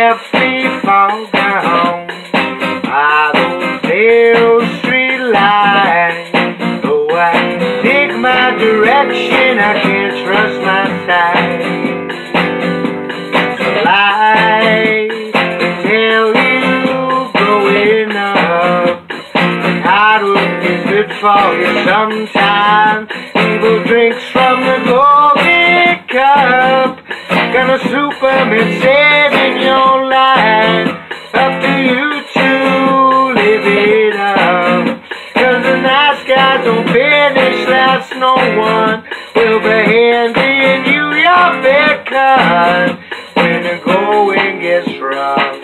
left me far down by those pale street lights. Though I take my direction, I can't trust my sight. The light tell you growing up, hard work is good for you sometimes. Evil drinks from the golden cup. Gonna Superman saving your life. Up to you to live it up. 'Cause the nice guys don't finish last. No one will be handing you your fair cut when the going gets rough.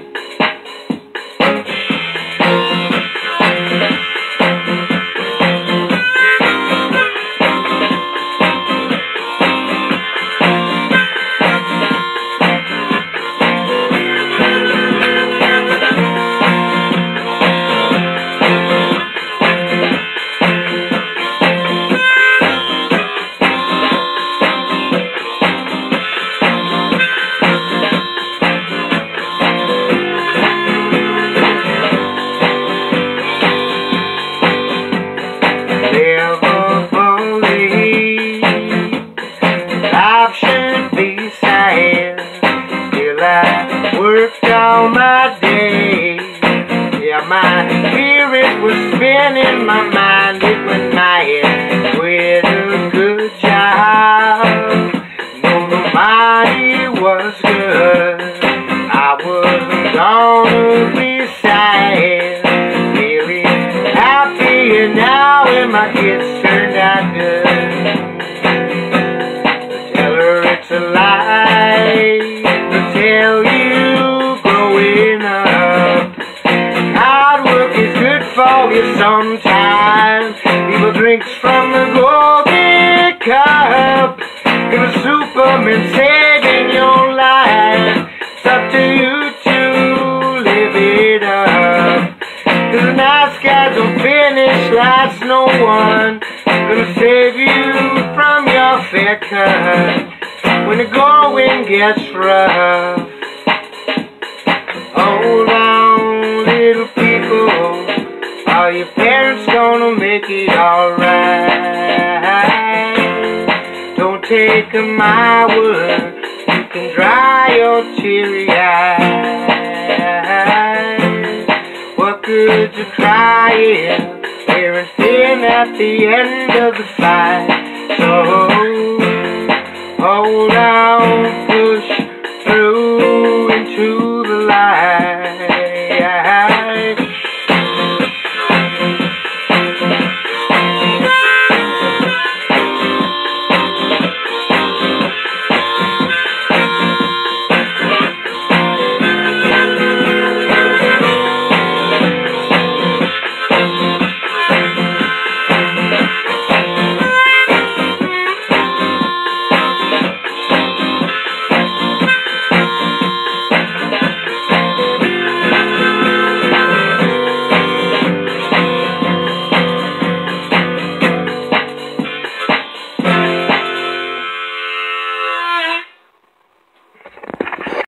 Never believe life should be sad till I worked all my days. Yeah, my spirit was spinning, my mind it went mad with a good job. No, the money was good, I wasn't gonna be sad. Feeling happy now when my kids turned out good. Tell her it's a lie to tell you growing up. Hard work is good for you sometimes. Evil drinks from the golden cup. Gonna Superman saving your life. It's up to you to live it up. 'Cause the nice guys don't finish last. No one gonna save you from your fair cut when the going gets rough. Hold on, little people, are your parents gonna make it alright? Don't take my word, you can dry your teary eyes. What good to crying, wearing thin at the end of the fight? So hold on.